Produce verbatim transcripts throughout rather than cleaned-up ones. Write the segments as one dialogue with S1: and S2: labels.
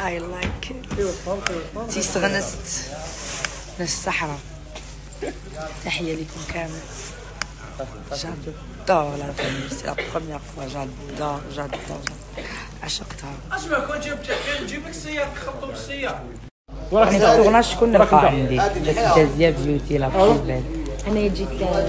S1: I like it. تيسغنست ناس الصحراء. تحية لكم كامل. J'adore la famille, c'est la première fois, j'adore, j'adore, عشقتها. اسمع كون جبت نجيب لك سيارة تخطو بالسيارة. راني في الطورناج شكون نلقى عندي؟ جازية بيوتي لا بليل. أنا جيت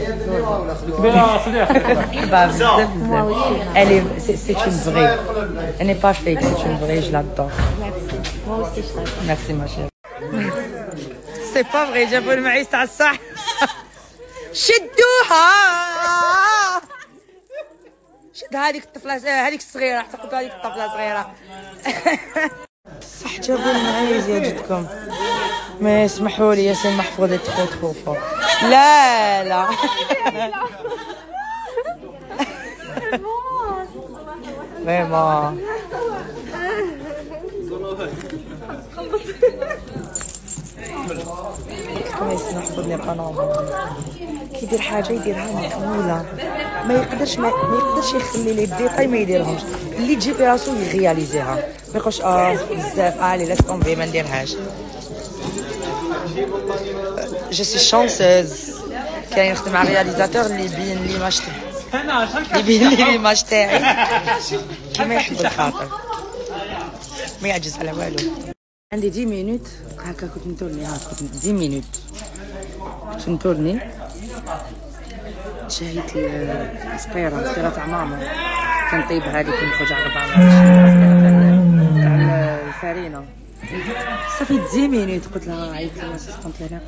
S1: نحبها بزاف بزاف. Elle est, c'est une vraie. Elle n'est pas fake, c'est une vraie, je l'adore. Merci. Moi aussi je l'adore. Merci ma chérie. C'est pas vrai, جابوا المعيس تاع الصح. شدوها. شد هذيك الطفله هذيك الصغيره اعتقد هذيك الطفله صغيره. صح جابوا المعايز يا جدكم. ما يسمحوا لي ياسين محفوظ تخو تخوفو. لا لا فريمون كما ياسين محفوظ لي قناه كيدير حاجه يديرها مكموله ما يقدرش ما, ما يقدرش يخلي لي الديتاي ما يديرهمش اللي تجي في راسو يغياليزيها ما يقولش اه بزاف اه لي لاش طومبي ما نديرهاش. جو سي شانسوز كاين نخدم مع رياليزاتور اللي يبين ليماج اللي يبين لي ليماج تاعي كيما يحب الخاطر ما يعجز على والو. عندي عشر مينوت هكا كنت نتورني هاك كنت عشر مينوت كنت نتورني شهيت السبيرة السبيرة تاع ماما كنطيبها هذيك نخرج على بعض تاع الفارينة صافي عشر مينوت قلت لها عيطت لي الاسيستونت لها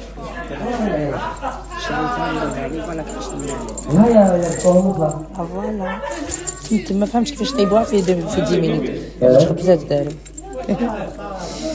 S1: شهيتها نديرها لي فوالا كيفاش نديرها فوالا كنت ما فهمتش كيفاش طيبوها في في عشر مينوت خبزات دارو.